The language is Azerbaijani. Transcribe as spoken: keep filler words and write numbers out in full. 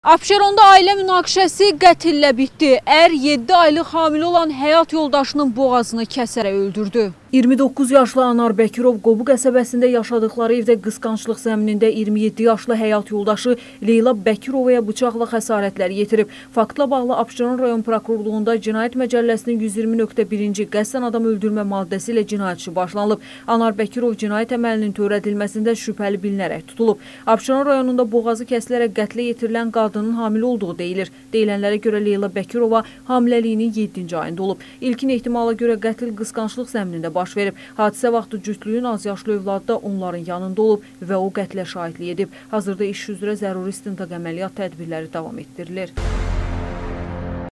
Abşeronda ailə münaqişəsi qətillə bitdi. Ər yeddi aylıq hamilə olan həyat yoldaşının boğazını kəsərək öldürdü. iyirmi doqquz yaşlı Anar Bəkirov Qobu qəsəbəsində yaşadıkları evdə qısqanclıq zəminində iyirmi yeddi yaşlı həyat yoldaşı Leyla Bəkirovaya bıçaqla xəsarətlər yetirib. Faktla bağlı Abşeron rayon prokurorluğunda Cinayət Məcəlləsinin yüz iyirmi nöqtə birinci qəsdən adam öldürmə maddəsi ilə cinayət işi başlanılıb. Anar Bəkirov cinayət əməlinin törədilməsində şübhəli bilinərək tutulub. Abşeron rayonunda boğazı kəsilərək qətlə yetirilən qadının hamilə olduğu deyilir. Deyilənlərə görə Leyla Bəkirova hamiləliyinin yeddinci ayında olub. İlkin ehtimala görə qətl qısqanclıq zəminində baş verib. Hadisə vaxtı cütlüyün az yaşlı övladı da onların yanında olub və o qətlə şahidlik edib. Hazırda iş üzrə zəruri istintaq əməliyyat tədbirləri davam etdirilir.